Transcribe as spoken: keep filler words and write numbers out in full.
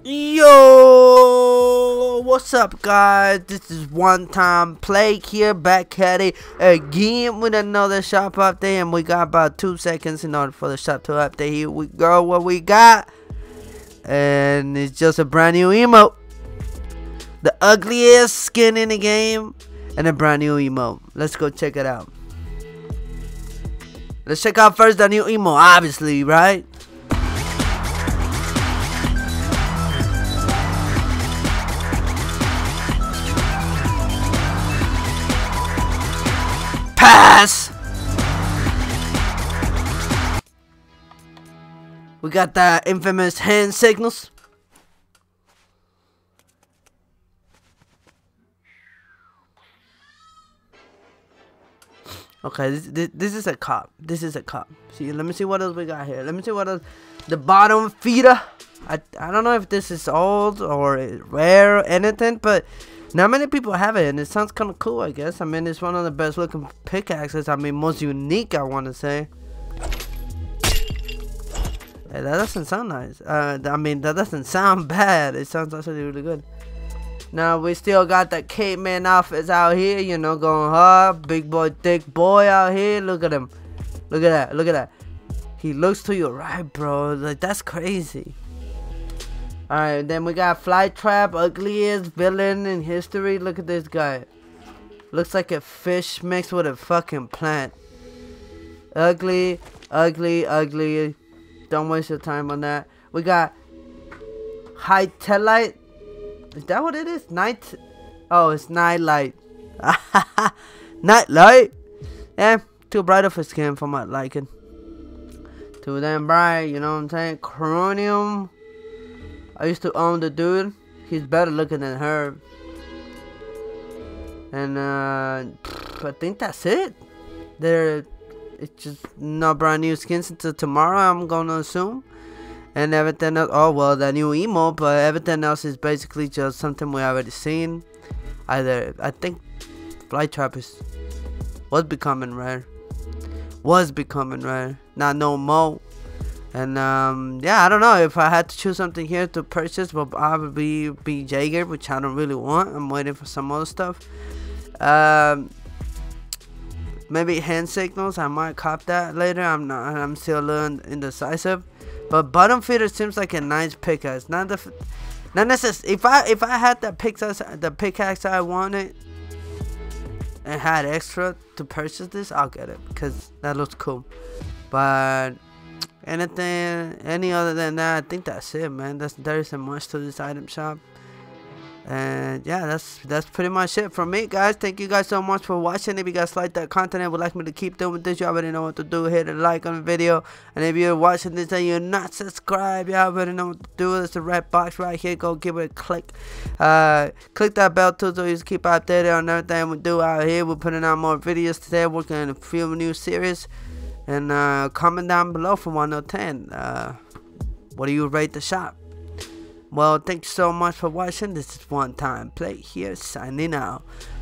Yo, what's up, guys? This is One Time Play here, back at it again with another shop update, and we got about two seconds in order for the shop to update. Here we go, what we got, and it's just a brand new emote, the ugliest skin in the game, and a brand new emote. Let's go check it out. Let's check out first the new emote, obviously, right? Pass! We got the infamous hand signals. Okay, this, this, this is a cop. This is a cop. See, let me see what else we got here. Let me see what else. The bottom feeder. I, I don't know if this is old or rare or anything, but not many people have it, and it sounds kind of cool, I guess. I mean, it's one of the best looking pickaxes. I mean, most unique, I want to say. Hey, that doesn't sound nice. Uh, I mean, that doesn't sound bad. It sounds actually really good. Now, we still got the caveman outfits out here, you know, going hard. Big boy, thick boy out here. Look at him. Look at that. Look at that. He looks to your right, bro. Like, that's crazy. Alright, then we got Flytrap, ugliest villain in history. Look at this guy. Looks like a fish mixed with a fucking plant. Ugly, ugly, ugly. Don't waste your time on that. We got High Taillight. Is that what it is? Night? Oh, it's Nightlight. Nightlight? Yeah, too bright of a skin for my liking. Too damn bright, you know what I'm saying? Chromium. I used to own the dude. He's better looking than her. And uh, I think that's it. There, it's just no brand new skins until tomorrow, I'm gonna assume. And everything else, oh well, the new emote, but everything else is basically just something we already seen. Either, I think Flytrap is, was becoming rare. Was becoming rare. Not no more. And um, yeah, I don't know if I had to choose something here to purchase, but probably be Jaeger, which I don't really want. I'm waiting for some other stuff. Um, maybe hand signals. I might cop that later. I'm not. I'm still a little indecisive. But bottom feeder seems like a nice pickaxe. Not the, not necessarily. If I if I had that pickaxe, the pickaxe I wanted, and had extra to purchase this, I'll get it because that looks cool. But anything, any other than that, I think that's it, man. That's there isn't much to this item shop, and yeah, that's that's pretty much it from me, guys. Thank you guys so much for watching. If you guys like that content and would like me to keep doing this, you already know what to do. Hit a like on the video, and if you're watching this and you're not subscribed, you already know what to do. There's a red box right here. Go give it a click. Uh, click that bell too, so you just keep updated on everything we do out here. We're putting out more videos today. Working on a few new series. And uh, comment down below from one to ten. Uh, what do you rate the shop? Well, thanks so much for watching. This is One Time Play here, signing out.